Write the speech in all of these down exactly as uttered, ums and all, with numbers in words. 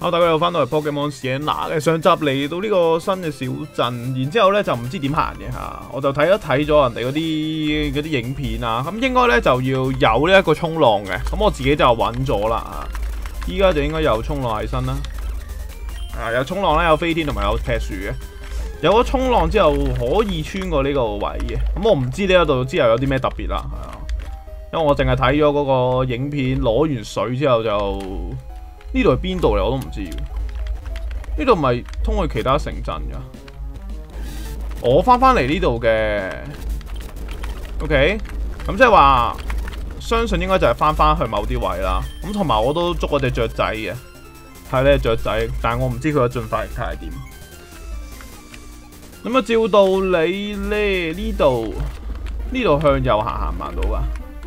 好，大家又翻到嚟 Pokemon Sienna 嘅上集嚟到呢個新嘅小鎮，然之後咧就唔知點行嘅嚇，我就睇一睇咗人哋嗰啲嗰啲影片啊，咁應該咧就要有呢一個衝浪嘅，咁我自己就揾咗啦，依家就應該有衝浪喺身啦，啊有衝浪咧，有飛天同埋有劈樹嘅，有咗衝浪之後可以穿過呢個位嘅，咁我唔知呢一度之後有啲咩特別啦，係啊，因為我淨係睇咗嗰個影片，攞完水之後就。呢度係邊度嚟？我都唔知。呢度咪通去其他城鎮噶？我翻翻嚟呢度嘅 ，OK， 咁即係話，相信應該就係翻翻去某啲位啦。咁同埋我都捉嗰隻雀仔嘅，睇呢隻雀仔，但係我唔知佢嘅進化形態係點。咁啊，照道理咧，呢度呢度向右行行唔行到噶？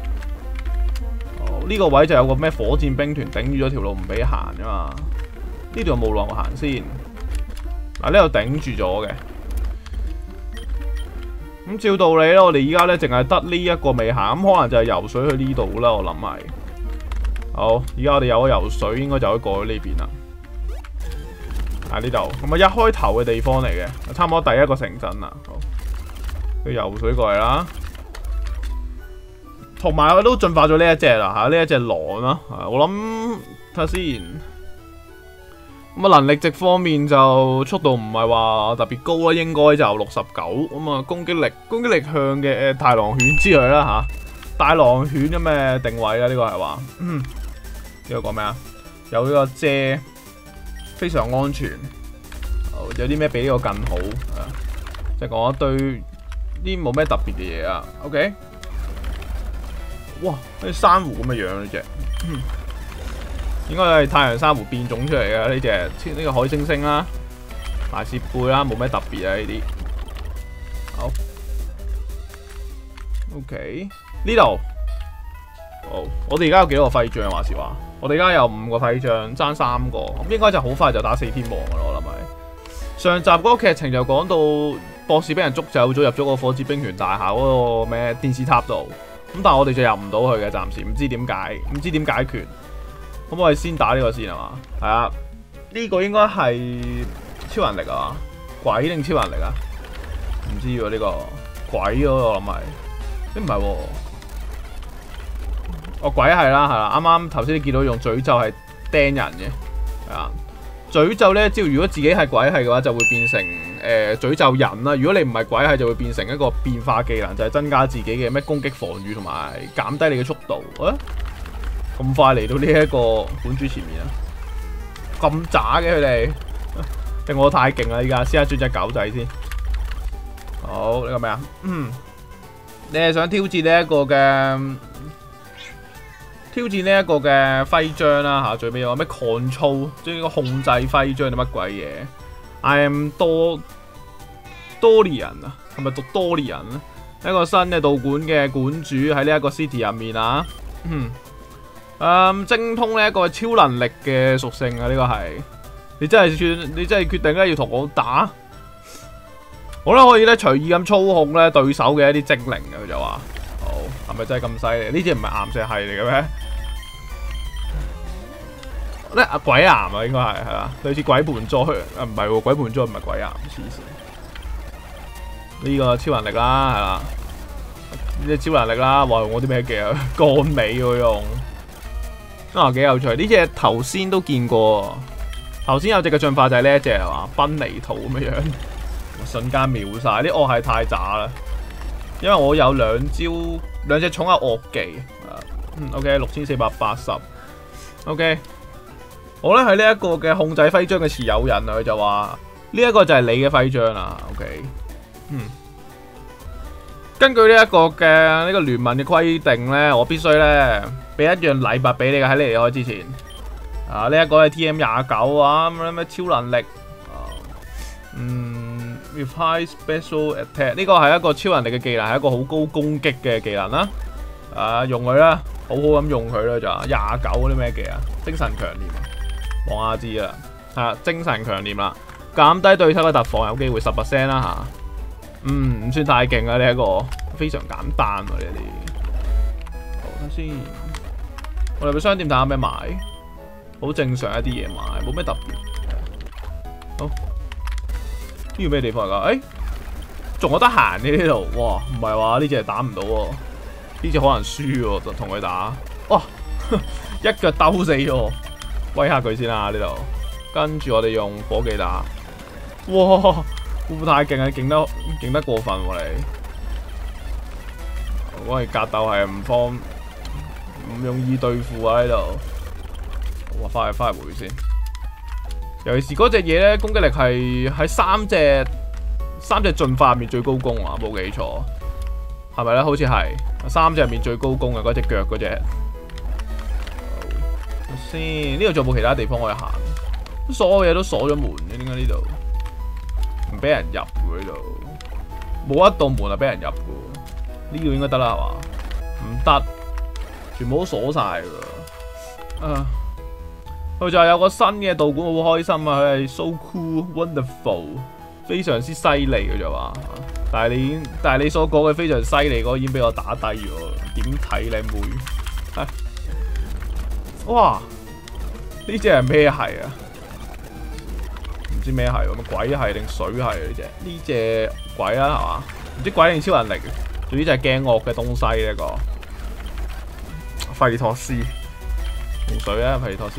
呢個位就有個咩火箭兵團頂住咗條路唔俾行噶嘛？呢度有冇路行先？嗱，呢度頂住咗嘅。咁照道理咧，我哋依家咧淨係得呢一個未行，咁可能就係游水去呢度啦。我諗係。好，而家我哋有咗游水，應該就可以過去呢邊啦。喺呢度，咁啊一開頭嘅地方嚟嘅，差唔多第一個城鎮啦。好，去游水過嚟啦。同埋我都進化咗呢一隻啦嚇，呢一隻狼啦，我諗睇下先。咁啊能力值方面就速度唔係話特別高啦，應該就六十九。咁啊攻擊力攻擊力向嘅誒大狼犬之類啦嚇，大狼犬有咩定位啊？呢、這個係話，嗯，呢、這個講咩啊？有呢個遮，非常安全。有啲咩比呢個更好？即係講一堆啲冇咩特別嘅嘢啊。OK。哇！好似珊瑚咁嘅樣呢隻，嗯、應該係太陽珊瑚變種出嚟嘅呢隻，呢、這個海猩猩啦，大舌背啦，冇咩特別啊呢啲。好 ，OK， 呢度，好，我哋而家有幾多個徽章話時話？我哋而家有五個徽章，爭三個，咁應該就好快就打四天王噶咯，我諗係。上集嗰個劇情就講到博士俾人捉走咗，入咗個火箭兵團大廈嗰個咩電視塔度。咁但係我哋就入唔到去嘅，暫時唔知點解，唔知點解決。咁我哋先打呢個先係嘛？係啊，呢個應該係超能力啊，鬼定超能力啊？唔知喎呢個鬼嗰個我諗係，誒唔係喎，哦鬼係啦係啦，啱啱頭先你見到用詛咒係釘人嘅，係啊。詛咒呢招如果自己係鬼係嘅話，就會變成誒詛咒人啦。如果你唔係鬼係，就會變成一個變化技能，就係、是、增加自己嘅咩攻擊防禦同埋減低你嘅速度。啊，咁快嚟到呢一個本主前面啊！咁渣嘅佢哋，定我太勁啦！依家試下轉隻狗仔先。好，呢、這個咩啊？嗯，你係想挑戰呢一個嘅？挑戰呢一個嘅徽章啦嚇，最尾有咩 control， 即係呢個控制徽章定乜鬼嘢 ？I am 多多利人啊，係咪讀多利人咧？一個新嘅道館嘅館主喺呢一個 city 入面啊，嗯，誒精通呢一個超能力嘅屬性啊，呢、這個係你真係算你真係決定咧要同我打，我咧可以咧隨意咁操控咧對手嘅一啲精靈嘅，佢就話，好係咪真係咁犀利？呢隻唔係岩石係嚟嘅咩？咧啊鬼岩啊，應該係係啦，類似鬼盆栽啊，唔係喎，鬼盆栽唔係鬼岩，黐線。呢、這個超能力啦，係啦，呢隻超能力啦，話用我啲咩嘅乾尾喎用，啊幾有趣。呢隻頭先都見過，頭先有隻嘅進化就係呢一隻係嘛，賓尼圖咁樣樣，瞬間秒晒。啲惡係太渣啦，因為我有兩招兩隻寵物惡技，嗯 OK 六千四百八十 OK。我咧係呢一個嘅控制徽章嘅持有人啊，佢就話呢一個就係你嘅徽章啦 ，OK， 嗯，根據呢一個嘅呢個聯盟嘅規定咧，我必須咧俾一樣禮物俾你嘅喺你離開之前，啊呢一個係 T M 廿九啊，咁咩超能力，啊、嗯 ，with high special attack 呢個係一個超能力嘅技能，係一個好高攻擊嘅技能啦，啊用佢啦，好好咁用佢啦就廿九嗰啲咩技啊，精神強烈。望下知啦，係啦，精神強烈啦，減低對手嘅特防有機會十 percent 啦吓，嗯，唔算太勁啊呢一個，非常簡單啊呢啲。好睇先，我哋去商店睇下咩買。 好正常一啲嘢買，冇咩特別。好，呢個咩地方嚟㗎？誒，仲有得閒嘅呢度，哇！唔係話呢隻係打唔到喎，呢隻可能輸喎，就同佢打。哇！一腳兜死咗，威下佢先啦呢度。跟住我哋用火技打。哇！會唔會太勁啊？勁得勁得過分喎、啊、你！我哋格鬥係唔方唔容易對付啊呢度。哇！翻去翻去回先。尤其是嗰隻嘢咧，攻擊力係喺三隻三隻進化入面最高攻啊！冇記錯，係咪咧？好似係三隻入面最高攻嘅嗰隻腳嗰隻。先，呢度仲有冇其他地方可以行？所有嘢都鎖咗門嘅，點解呢度唔俾人入嘅？呢度冇一道門係俾人入嘅，呢度應該得啦係嘛？唔得，全部都鎖晒㗎。啊，佢就係有個新嘅道館，好開心啊！佢係 so cool wonderful， 非常之犀利嘅啫嘛。但係你但係你所講嘅非常犀利嗰個已經俾我打低咗，點睇靚妹？啊、哇！呢隻係咩係啊？唔知咩係喎，鬼係定水係呢隻？呢隻鬼啊係嘛？唔知鬼定超人力？總之就係驚惡嘅東西呢、這個。費利托斯同水啊，費利托斯。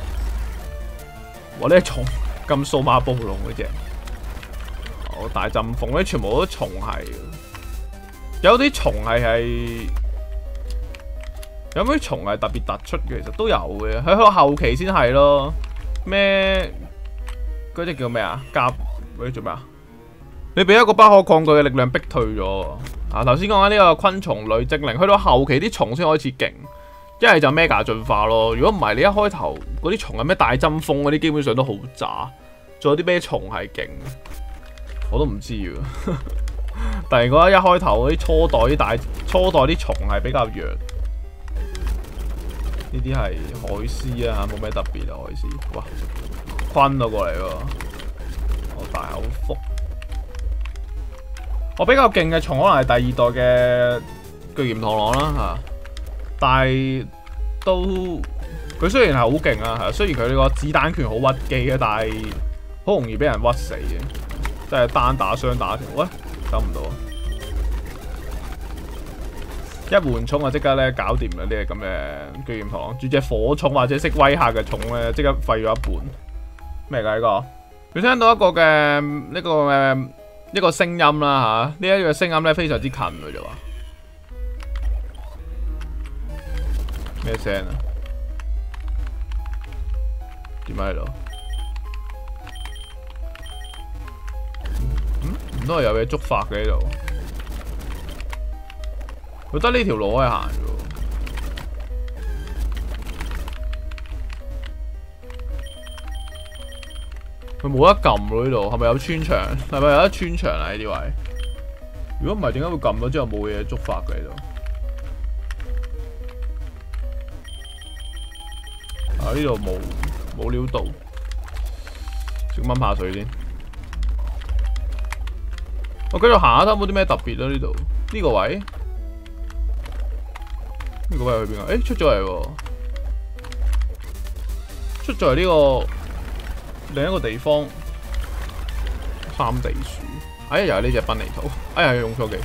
哇！呢隻蟲咁數碼暴龍嗰隻，哦大陣風咧，全部都蟲係。有啲蟲係係。有冇啲蟲係特別突出嘅？其實都有嘅，喺個後期先係咯。咩嗰隻叫咩啊？甲嗰啲做咩啊？你俾一個不可抗拒嘅力量逼退咗。啊，頭先講緊呢個昆蟲類精靈，去到後期啲蟲先開始勁，一係就 Mega 進化咯。如果唔係，你一開頭嗰啲蟲係咩大針鋒嗰啲，基本上都好渣。仲有啲咩蟲係勁？我都唔知喎。但係覺得一開頭嗰啲初代啲大初代啲蟲係比較弱。呢啲係海獅啊，冇咩特別啊，海獅。哇，昆咗過嚟喎，我大口福。我比較勁嘅蟲可能係第二代嘅巨炎螳螂啦嚇，但係都佢雖然係好勁啊，係雖然佢呢個子彈拳好屈機嘅，但係好容易俾人屈死嘅，即係單打雙打條。喂，走唔到啊！一緩衝啊，即刻咧搞掂啦！呢啲咁嘅巨炎螳螂，住隻火蟲或者識威嚇嘅蟲咧，即刻廢咗一半。咩㗎呢個？佢聽到一個嘅呢個誒一個聲音啦嚇，呢一個聲音咧非常之近嘅啫喎。咩聲啊？點解喺度？嗯？唔通係有嘢觸發嘅喺度？佢得呢條路可以行嘅喎，佢冇得撳喎呢度，係咪有穿牆？係咪有得穿牆啊？呢啲位，如果唔係，點解會撳咗之後冇嘢觸發嘅呢度？啊！呢度冇冇料到，食蚊怕水先。我繼續行下睇有冇啲咩特別啦呢度，呢個位。呢個位去邊啊？誒，出咗嚟喎，出咗嚟呢個另一個地方，三地鼠。哎呀，又係呢隻賓尼圖。哎呀，用錯技。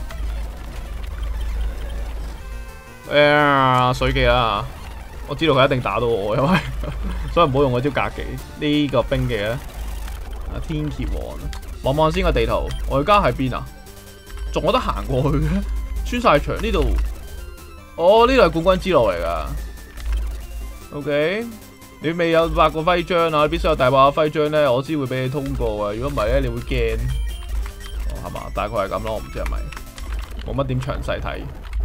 哎呀，水技啦！我知道佢一定打到我，因為所以唔好用嗰招格技。呢、這個兵技咧，啊天蠍王，望望先個地圖。我而家喺邊啊？仲有得行過去嘅？穿晒牆呢度。哦，呢度係冠軍之路嚟噶。OK， 你未有八個徽章啊？你必須有大把徽章咧，我先會俾你通過啊。如果唔係咧，你會驚。哦，係嘛？大概係咁咯，我唔知係咪。冇乜點詳細睇。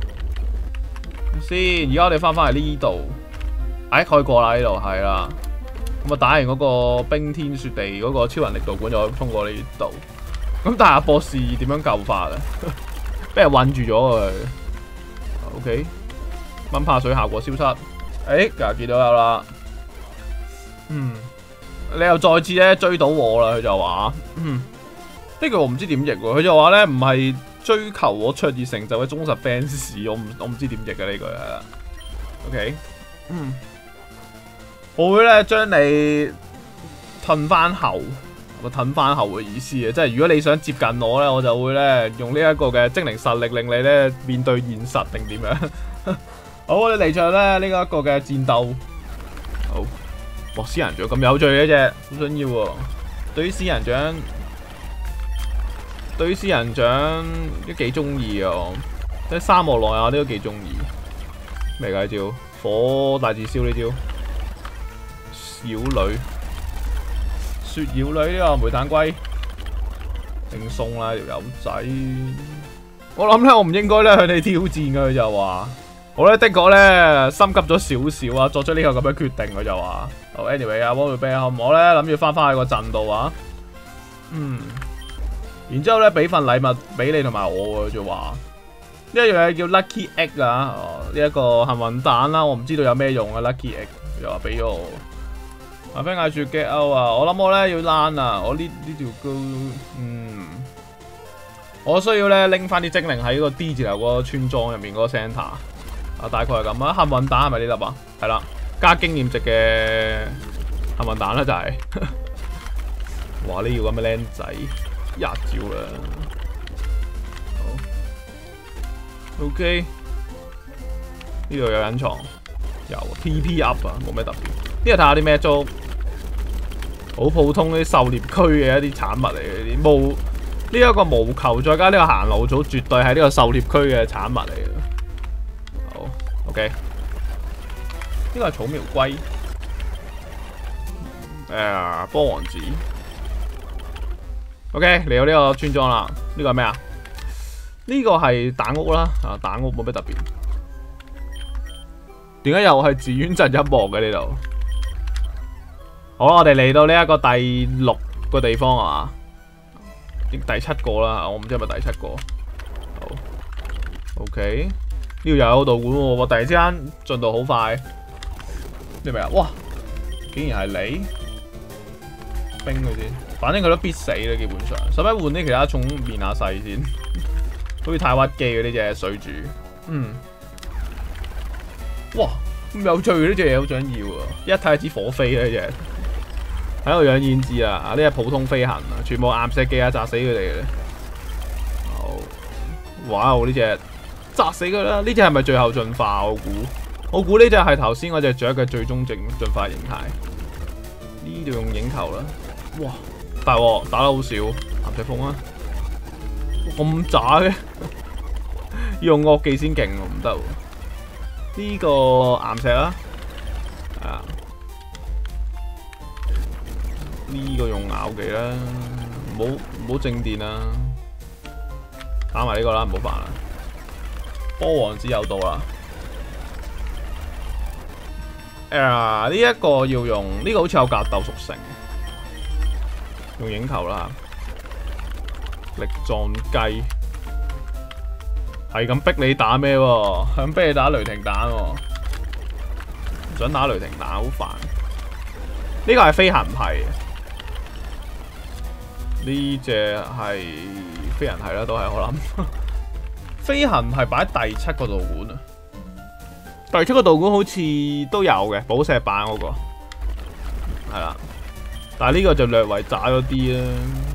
先，而家我哋翻返嚟呢度。哎，開過啦，呢度係啦。咁啊，打完嗰個冰天雪地嗰個超人力道館，就通過呢度。咁但係阿博士點樣救法咧？俾人困住咗佢。OK。蚊怕水效果消失，誒、欸，又見到有啦，嗯，你又再次咧追到我啦，佢就話，嗯，呢句我唔知點譯喎，佢就話咧唔係追求我卓越成就嘅忠實 fans，我唔我唔知點譯嘅呢句係啦 ，OK，嗯， 我會咧將你褪翻後，個褪翻後嘅意思啊，即係如果你想接近我咧，我就會咧用呢一個嘅精靈實力令你咧面對現實定點樣？好，我哋嚟場咧呢一個嘅戰鬥。好，哇！仙人掌咁有趣嘅啫，好想要喎。對於仙人掌，對於仙人掌都幾中意啊！即係沙漠內啊，呢都幾中意。咩㗎呢招？火大字燒呢招。妖女，雪妖女呢個煤炭龜，定送啦條友仔。我諗咧，我唔應該咧向你挑戰嘅，佢就話。我咧的確咧心急咗少少啊，作出呢個咁嘅決定，佢就話。好 ，anyway 啊，我會俾好唔好咧？諗住翻返去個陣度啊。嗯。然之後咧，俾份禮物俾你同埋我喎，就話呢一樣嘢叫 Lucky Egg 啊，哦呢一個幸運蛋啦，我唔知道有咩用啊 Lucky Egg，又話俾咗我。阿飛嗌住 get out 啊！我諗我咧要躝啊！我呢呢條高，嗯，我需要咧拎翻啲精靈喺個 D 字頭嗰個村莊入面嗰個 centre 啊，大概係咁啊。幸運蛋係咪呢粒啊？係啦，加經驗值嘅幸運蛋啦，就係、是。哇！呢要咁嘅僆仔一招啦。好 ，OK， 呢度有隱藏，有 P P up 啊，冇咩特別。呢度睇下啲咩租，好普通啲狩獵區嘅一啲產物嚟嘅，啲毛呢一個毛球再加呢個行路草，絕對係呢個狩獵區嘅產物嚟嘅。好 ，OK， 呢個係草苗龜，誒，波王子 ，OK， 嚟到呢個村莊啦，呢個係咩啊？呢個係蛋屋啦，啊，蛋屋冇咩特別。點解又係自願鎮一幕嘅呢度？好啦，我哋嚟到呢一個第六個地方啊，第七個啦，我唔知係咪第七個。好 ，OK， 呢度又有道館喎，我突然之間進度好快，你明啊？哇，竟然係你，冰佢先，反正佢都必死啦，基本上。使唔使換啲其他種面下細先？好似太屈機嗰啲隻水柱，嗯，哇，咁有趣嘅呢隻嘢，好想要啊！一睇就知火飛啊呢隻。喺度養燕子啊！呢係普通飛行啊，全部岩石機啊，砸死佢哋嘅。好，哇！呢隻砸死佢啦！呢隻係咪最後進化？我估，我估呢隻係頭先嗰隻雀嘅最終進進化形態。呢度用影球啦！哇！大鑊，打得好少，岩石風啊！咁渣嘅，要用惡技先勁喎，唔得喎。呢個岩石啦，係啊。呢個用咬技啦，唔好唔好正電啦，打埋呢個啦，唔好煩啦。波王子又到啦，誒呢一個要用呢、這個好似有格鬥屬性，用影球啦，力撞雞，係咁逼你打咩喎？係咁逼你打雷霆彈喎，唔想打雷霆彈好煩。呢、這個係飛行係。呢隻係飛行係啦，都係我諗。飛行係擺喺第七個道館啊，第七個道館好似都有嘅，寶石版嗰、那個係啦，但係呢個就略為渣咗啲啦。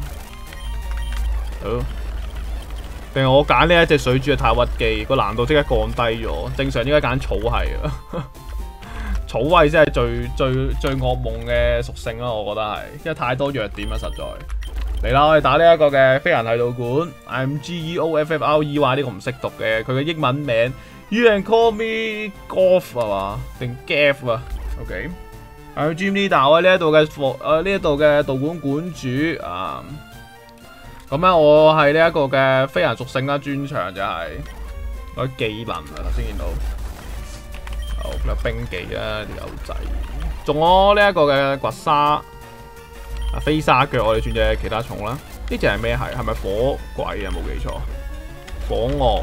好，定係我揀呢一隻水柱太屈機，個難度即刻降低咗。正常應該揀草係啊，草係先係最最最噩夢嘅屬性啦，我覺得係，因為太多弱點啊，實在。嚟啦！我哋打呢一個嘅飛行系道館 ，I'm G E O F F R E， 話呢個唔識讀嘅，佢嘅英文名 You can call me Golf 係嘛？定 Gaff 啊 ？OK，I'm Gym Leader，我喺呢一度嘅誒呢一度嘅道館館主啊。咁咧，我係呢一個嘅飛行屬性啦，專長就係嗰啲技能啊，頭先見到。好，有冰技啦，條友仔。仲有呢一個嘅掘沙。啊！飛沙腳，我哋轉隻其他蟲啦。呢隻係咩係？係咪火鬼啊？冇記錯，火鵪。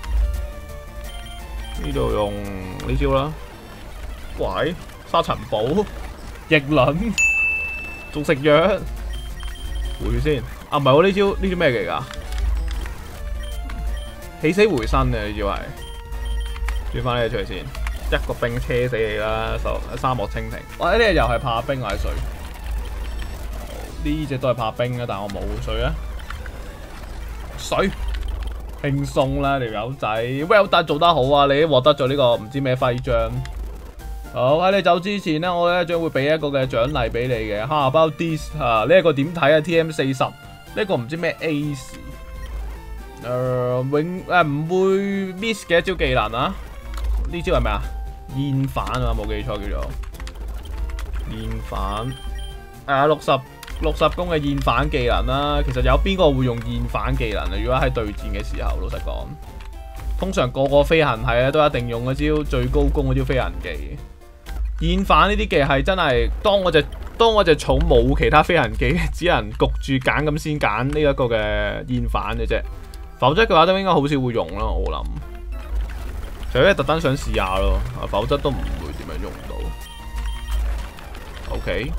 呢度用呢招啦。鬼沙塵暴，逆輪，仲食藥。回先。啊，唔係喎，呢招呢招咩嚟㗎？起死回生嘅呢招係。轉翻呢隻出嚟先。 一個冰車死你啦！沙漠蜻蜓，哇！呢隻又係怕冰還係水？呢隻都係怕冰啊，但係我冇水啊！水輕鬆啦，條友仔 ，well done 做得好啊！你獲得咗呢個唔知咩徽章。好，喺你走之前咧，我咧將會俾一個嘅獎勵俾你嘅。How about this 啊？呢一個點睇啊 ？T M 四十呢個唔知咩 Ace， 誒、呃、永誒唔會 miss 嘅一招技能啊！呢招係咩啊？厭反啊，冇記錯叫做厭反。誒六十六十攻嘅厭反技能啦。其實有邊個會用厭反技能啊？如果喺對戰嘅時候，老實講，通常個個飛行系咧都一定用嗰招最高攻嗰招飛行技。厭反呢啲技係真係，當我隻當我隻草冇其他飛行技，只能焗住揀咁先揀呢一個嘅厭反嘅啫。否則嘅話都應該好少會用啦，我諗。除非特登想試下咯，否則都唔會點樣用到。OK，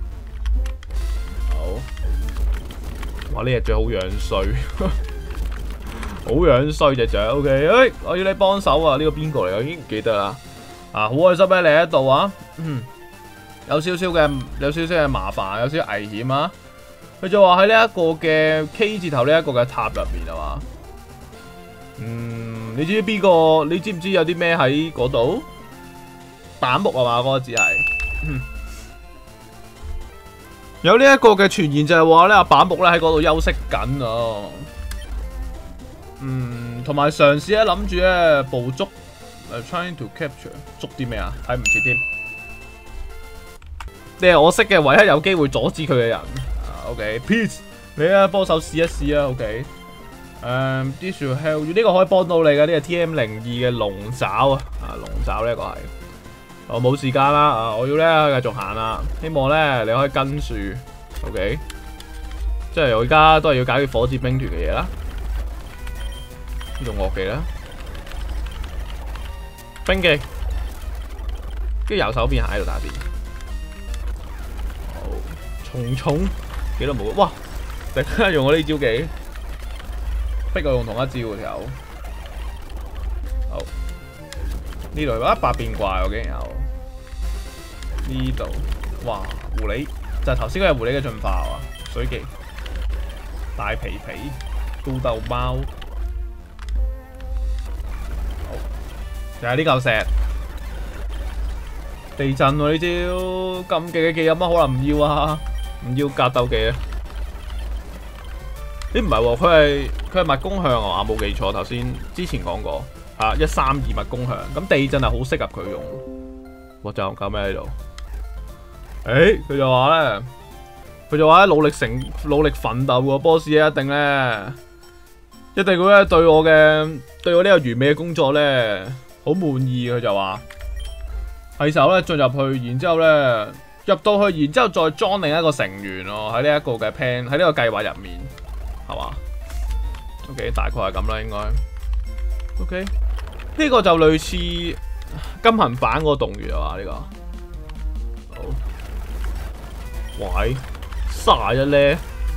好。哇！呢隻雀好樣衰，好樣衰隻雀。OK， 誒，我要你幫手啊！呢個邊個嚟？我已經唔記得啦。啊，好開心咧！你喺度啊，嗯，有少少嘅有少少嘅麻煩，有少少危險啊。佢就話喺呢一個嘅 K 字頭呢一個嘅塔入面啊嘛。嗯，你知唔知邊個？你知唔知有啲咩喺嗰度？板木啊嘛，嗰、那個字係。嗯、有呢一個嘅傳言就係話咧，阿板木咧喺嗰度休息緊啊。嗯，同埋嘗試咧諗住咧捕捉。Uh, trying to capture 捉啲咩啊？睇唔切添。你係我識嘅唯一有機會阻止佢嘅人。Uh, OK，Peace， 你啊幫手試一試啊。OK， 誒 ，This will help you， 呢個可以幫到你嘅，呢個 T M 零二嘅龍爪啊，啊龍爪呢個係。我冇時間啦，啊我要咧繼續行啦。希望咧你可以跟住 ，OK， 即係我而家都係要解決火箭兵團嘅嘢啦。呢種樂器啦。冰技，跟住右手邊行喺度打邊。好，重重幾多冇？哇！突然間用我呢招技，逼我用同一招條友。好，呢度有一百變怪，我竟然有。呢度，哇！狐狸就係頭先嗰隻狐狸嘅進化啊！水技，大皮皮，高鬥貓。就係呢嚿石，地震喎呢招，咁勁嘅技有乜可能唔要啊？唔要格鬥技啊？咦唔係喎，佢係佢係物攻向啊！冇記錯，頭先之前講過嚇一三二物攻向，咁地震係好適合佢用。我就搞咩喺度？誒佢就話咧，佢就話咧努力成努力奮鬥喎 ，boss 一定咧一定會咧對我嘅對我呢個完美嘅工作咧。好滿意，佢就話係時候咧進入去，然之後咧入到去，然之後再裝另一個成員咯，喺呢一個嘅 plan 喺呢個計劃入面，係嘛 ？OK， 大概係咁啦，應該 OK。呢個就類似金行版嗰個洞穴啊嘛，呢、這個好喂卅一咧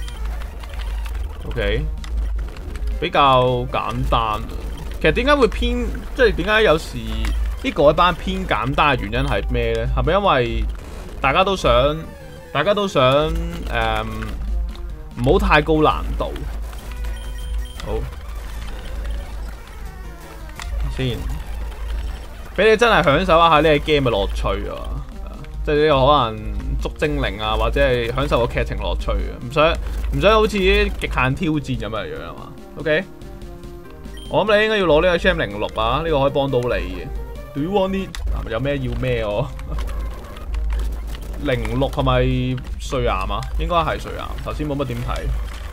，OK， 比較簡單。其實點解會偏，即係點解有時呢個一班偏簡單嘅原因係咩咧？係咪因為大家都想，大家都想誒唔好太高難度？好，先俾你真係享受一下呢個 game 嘅樂趣啊！即係呢個可能捉精靈啊，或者係享受個劇情樂趣啊！唔想唔想好似啲極限挑戰咁嘅樣啊嘛 ？OK。我諗你應該要攞呢個 C M 零六啊，呢、這個可以幫到你嘅。Do you want it？有咩要咩我？零六係咪碎岩啊？應該係碎岩。頭先冇乜點睇。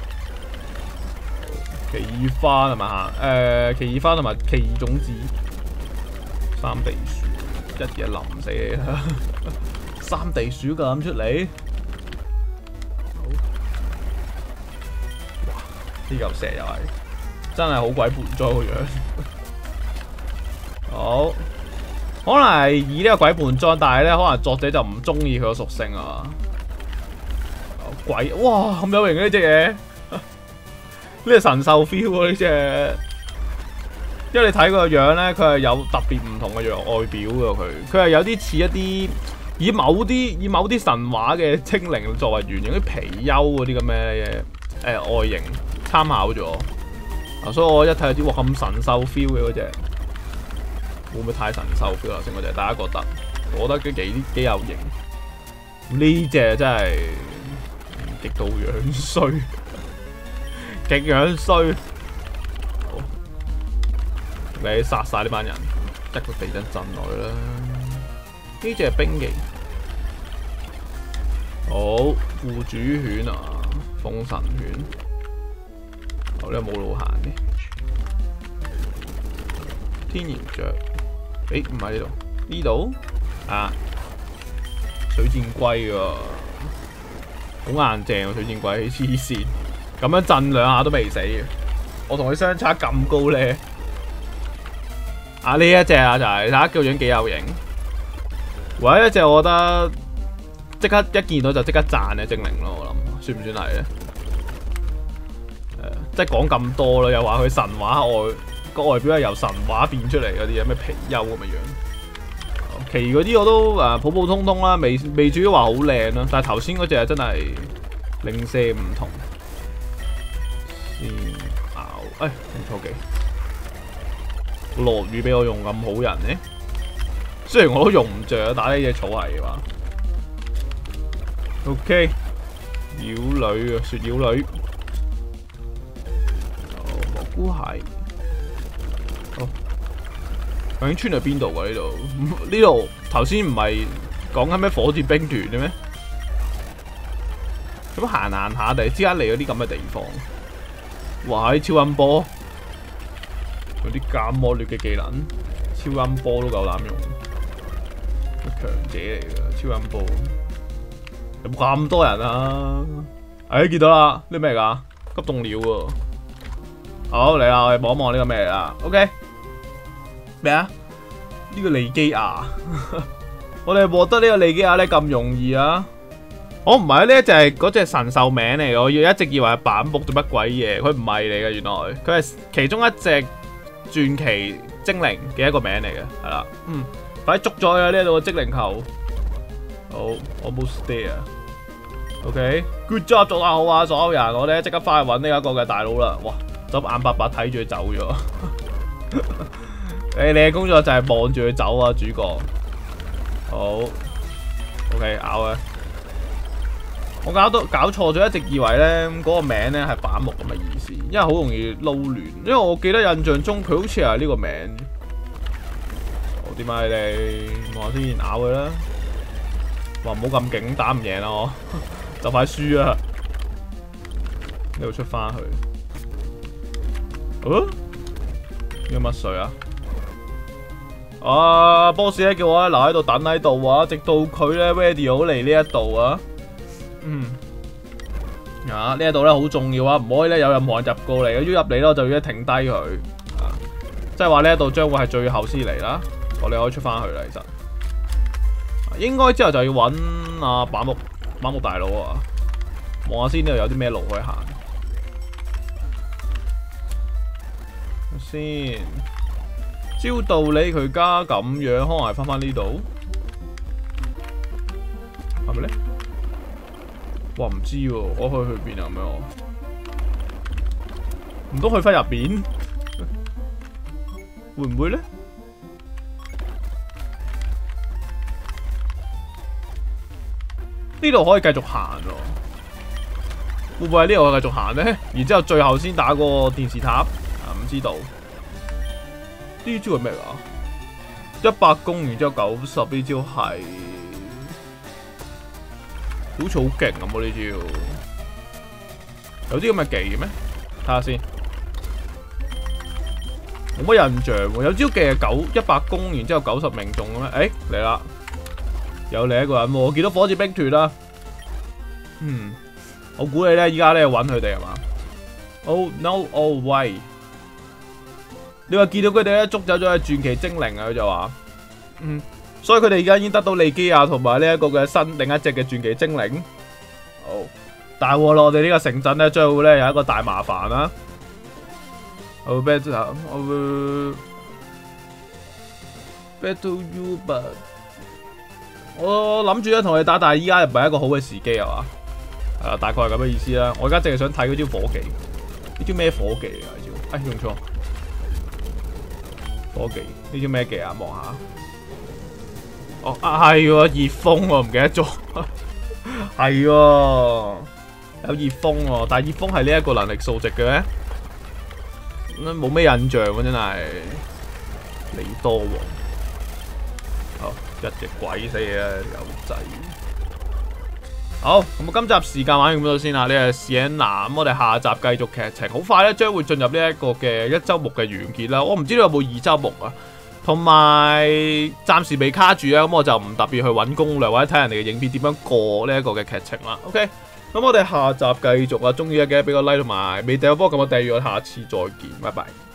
奇異花係咪嚇？誒、呃，奇異花同埋奇異種子。三地鼠，一嘢淋死你啦！三地鼠咁出嚟。好。哇！呢嚿石又係。真係好鬼盆栽個樣，好，可能係以呢個鬼盆栽，但係咧可能作者就唔中意佢個屬性啊。鬼，哇咁有型呢隻嘢，呢隻神獸 feel 喎呢隻， 因為你睇佢個樣咧，佢係有特別唔同嘅樣外表㗎。佢佢係有啲似一啲以某啲以某啲神話嘅精靈作為原型，啲貔貅嗰啲咁嘅誒外形參考咗。啊，所以我一睇就知，哇咁神獸 feel 嘅嗰隻，會唔會太神獸 feel 啊？先嗰隻，大家覺得？我覺得幾幾幾有型。呢隻真係極度樣衰，極樣衰。好，你殺晒呢班人，一個地震震落去啦。呢隻係冰翼。好，副主犬啊，風神犬。好，呢個冇路行嘅。天然雀，誒唔喺呢度，呢度啊，水箭龜喎，好硬淨喎水箭龜，黐線，咁樣震兩下都未死嘅。我同佢相差咁高咧，啊呢一隻啊就係睇下個樣幾有型。唯一一隻我覺得即刻一見到就即刻讚嘅精靈咯，我諗算唔算係咧？誒，即係講咁多啦，又話佢神話外個外表係由神話變出嚟嗰啲，有咩貔貅咁嘅樣。其餘嗰啲我都誒普普通通啦，未未至於話好靚啦。但係頭先嗰隻係真係零舍唔同。先咬，誒唔錯嘅。落雨俾我用咁好人呢？雖然我都用唔着，打呢隻草係嘅話。OK， 妖女啊，雪妖女。哦，蘑菇蟹。好。究竟穿去邊度㗎？呢度呢度頭先唔係講緊咩火箭兵團嘅咩？咁行行下，突然之間嚟咗啲咁嘅地方，哇！啲超音波，有啲咁惡劣嘅技能，超音波都夠膽用，強者嚟㗎超音波。有冇咁多人啊？哎，見到啦，呢咩嚟㗎？急凍鳥喎。好嚟啦，我哋望一望呢個咩嚟啦 ？OK。咩啊？呢、這個利基亞，我哋獲得呢個利基亞咧咁容易啊？我唔係呢一隻係嗰隻神獸名嚟嘅，我要一直以為係板木定乜鬼嘢，佢唔係嚟嘅，原來佢係其中一隻傳奇精靈嘅一個名嚟嘅，係啦，嗯，快啲捉咗啊！呢度個精靈球，好 ，almost there，OK，good job 做得好啊，所有人，我哋即刻翻去揾呢一個嘅大佬啦，哇，就眼白白睇住佢走咗。誒，你嘅工作就係望住佢走啊，主角。好 ，OK， 咬啊！我搞到搞錯咗，一直以為咧嗰、那個名咧係板木咁嘅意思，因為好容易撈亂。因為我記得印象中佢好似係呢個名。好，點解你哋望下先，咬佢啦！話唔好咁勁，打唔贏啦我，就快輸啊！呢度出翻去。哦？呢個乜水啊？啊 ，boss 咧叫我留喺度等喺度啊，直到佢咧 ready 好嚟呢一度啊。嗯。啊，呢一度咧好重要啊，唔可以咧有任何人入過嚟，如果入嚟咧就要停低佢。啊，即係話呢一度將會係最後先嚟啦。我哋可以出翻去啦，其實。啊、應該之後就要揾阿板木板木大佬啊，望下先呢度有啲咩路可以行。先。照道理佢家咁樣，可能係翻翻呢度，係咪咧？哇，唔知喎，我可以去邊啊？咁樣，唔通去翻入邊？會唔會咧？呢度可以繼續行喎，會唔會喺呢度繼續行咧？然之後最後先打個電視塔啊？唔知道。呢招係咩㗎？一百攻，然之後九十呢招係，好似好勁咁喎呢招。有啲咁嘅技咩？睇下先。冇乜印象喎。有招技係九一百攻，然之後九十命中嘅咩？誒嚟啦！有另一個人喎，我見到火箭兵團啦。嗯，我估你咧，依家咧揾佢哋係嘛 ？Oh no! Oh why？你話見到佢哋咧捉走咗嘅傳奇精靈啊，佢就話，嗯，所以佢哋而家已經得到利基亞同埋呢一個嘅新另一隻嘅傳奇精靈。好，大鑊咯！我哋呢個城鎮咧將會咧有一個大麻煩啦。 I will battle, I will battle you, but 我諗住咧同你打，但係依家又唔係一個好嘅時機係嘛？係啊，大概係咁嘅意思啦。我而家淨係想睇嗰招火技，呢招咩火技啊？呢招，哎用錯，火技呢招咩技啊？望下，哦啊係喎，熱風喎，唔記得咗，係喎，有熱風喎，但係熱風係呢一個能力數值嘅咩？冇咩印象喎，真係李多王。好，一隻鬼死啊，友仔！好，咁今集時間玩完咁多先啦。呢係Sienna，咁我哋下集繼續劇情，好快咧將會進入呢一個嘅一周目嘅完結啦。我唔知道有冇二周目啊，同埋暫時未卡住啊，咁我就唔特別去揾攻略或者睇人哋嘅影片點樣過呢一個嘅劇情啦。OK，咁我哋下集繼續啊，中意嘅記得俾個 like 同埋未訂閱波咁我訂閱，我下次再見，拜拜。